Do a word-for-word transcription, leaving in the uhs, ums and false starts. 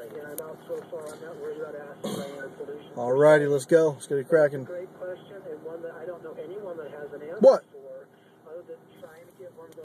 and I'm out so far, I'm not worried about asking my own solution. All righty, let's go. Let's get it cracking. Great question, and one that I don't know anyone that has an answer What? for, other than trying to get one of those.